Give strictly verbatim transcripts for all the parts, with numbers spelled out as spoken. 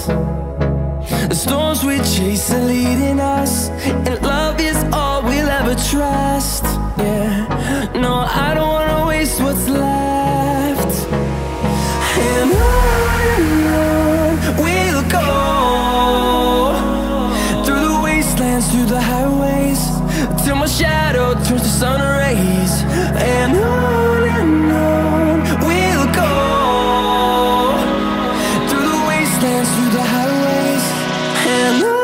The storms we chase are leading us, and love is all we'll ever trust. Yeah, no, I don't wanna waste what's left. And on and on we'll go, through the wastelands, through the highways, till my shadow turns to sun rays. And on and on we'll go, through the wastelands, through the highways, and on.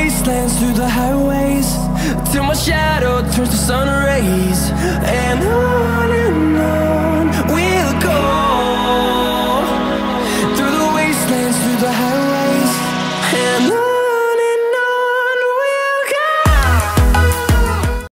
Through the highways, till my shadow turns to sun rays. And on